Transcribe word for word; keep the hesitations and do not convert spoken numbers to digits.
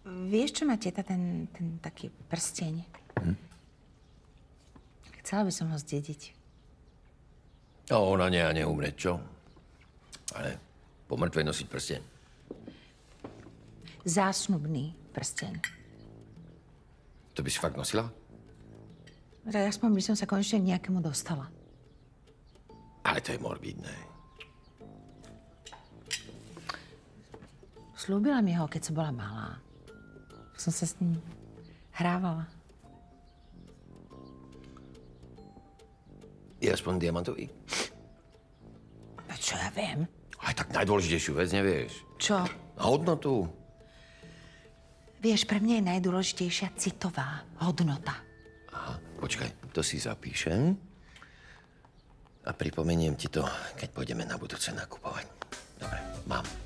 Vieš, čo má teta, ten, ten taký prsteň? Hm? Chcela by som ho zdediť. No, ona nie a neumrieť, čo? Ale po mŕtvej nosiť prsteň. Zásnubný prsteň. To by si fakt nosila? Že aspoň by som sa konečne k nejakému dostala. Ale to je morbidné. Slúbila mi ho, keď som bola malá. Som sa s ním hrávala. Je aspoň diamantový? A čo ja viem? Aj tak najdôležitejšiu vec nevieš. Čo? Na hodnotu. Vieš, pre mňa je najdôležitejšia citová hodnota. Aha, počkaj, to si zapíšem. A pripomeniem ti to, keď pôjdeme na budúce nakupovať. Dobre, mám.